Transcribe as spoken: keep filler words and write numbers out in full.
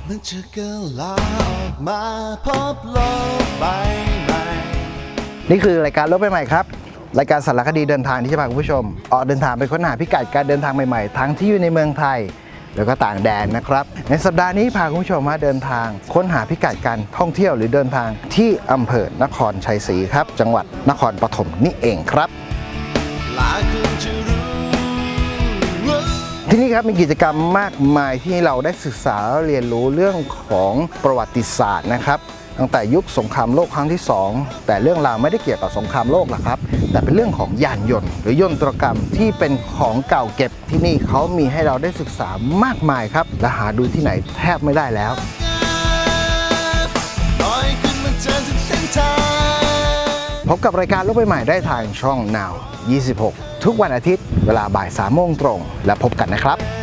มันจะกลาออกมาพบโลกใบใหม่นี่คือรายการโลกใบใหม่ครับรายการสารคดีเดินทางที่จะพาคุณผู้ชมออกเดินทางไปค้นหาพิกัดการเดินทางใหม่ๆทั้งที่อยู่ในเมืองไทยแล้วก็ต่างแดนนะครับในสัปดาห์นี้พาคุณผู้ชมมาเดินทางค้นหาพิกัดการท่องเที่ยวหรือเดินทางที่อำเภอนครชัยศรีครับจังหวัดนครปฐมนี่เองครับที่นี่ครับมีกิจกรรมมากมายที่เราได้ศึกษาและเรียนรู้เรื่องของประวัติศาสตร์นะครับตั้งแต่ยุคสงครามโลกครั้งที่สองแต่เรื่องราวไม่ได้เกี่ยวกับสงครามโลกหรอกครับแต่เป็นเรื่องของยานยนต์หรือยนตรกรรมที่เป็นของเก่าเก็บที่นี่เขามีให้เราได้ศึกษามากมายครับและหาดูที่ไหนแทบไม่ได้แล้วพบกับรายการโลกใบใหม่ได้ทางช่อง Now ยี่สิบหกทุกวันอาทิตย์เวลาบ่ายสามโมงตรงและพบกันนะครับ